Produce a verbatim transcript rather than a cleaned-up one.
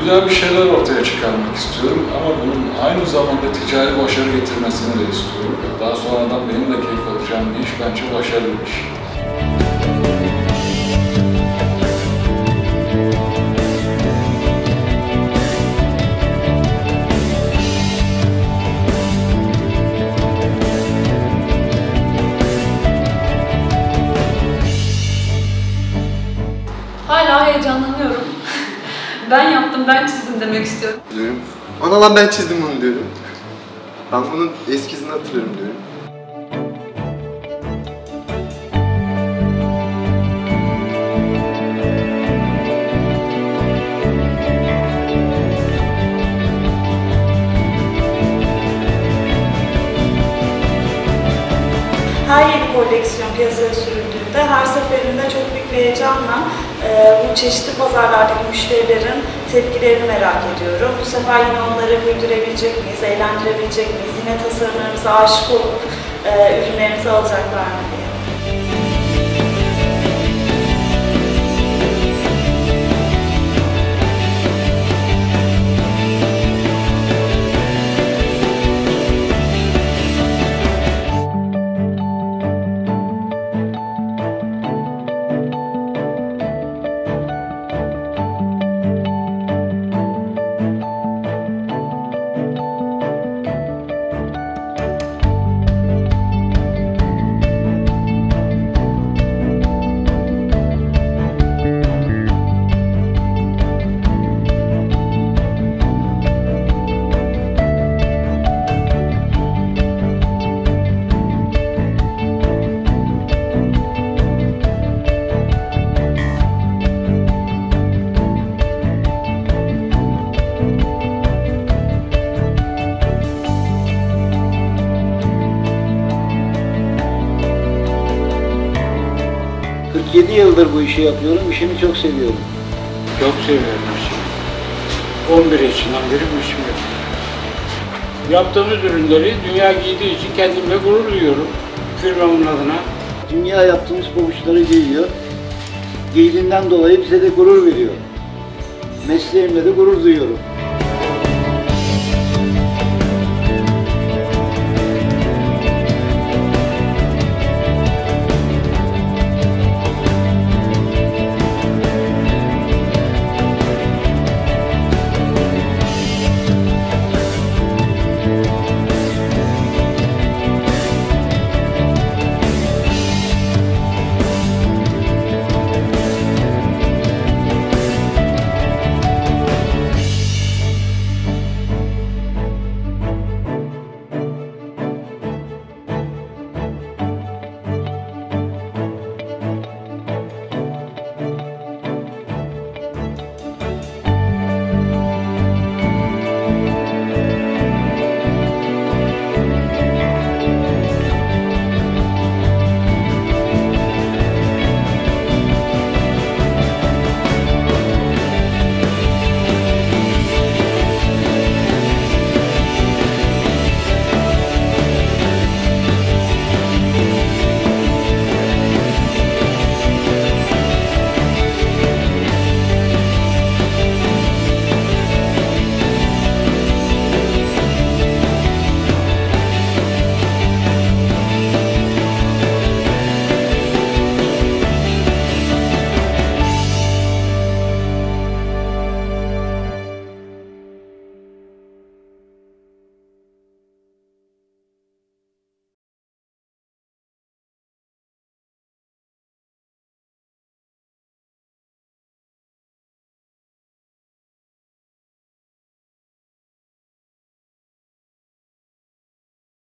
güzel bir şeyler ortaya çıkarmak istiyorum ama bunun aynı zamanda ticari başarı getirmesini de istiyorum. Daha sonradan benim de keyif alacağım bir iş, bence başarılı bir iş. Hala heyecanlanıyorum. Ben yaptım, ben çizdim demek istiyorum. Diyorum. Ana lan ben çizdim bunu diyorum. Ben bunun eskizini hatırlıyorum diyorum. Her yeni koleksiyon piyasaya sürüldüğünde her seferinde çok büyük bir heyecanla e, bu çeşitli pazarlardaki müşterilerin tepkilerini merak ediyorum. Bu sefer yine onları güldürebilecek miyiz, eğlendirebilecek miyiz, yine tasarımlarımıza aşık olup e, ürünlerimizi alacaklar mı diye. kırk yedi yıldır bu işi yapıyorum, işimi çok seviyorum. Çok seviyorum işimi. on bir yaşından beri bu işimi yapıyorum. Yaptığımız ürünleri dünya giydiği için kendimle gurur duyuyorum, firmamın adına. Dünya yaptığımız pabuçları giyiyor. Giydiğinden dolayı bize de gurur veriyor. Mesleğimle de gurur duyuyorum.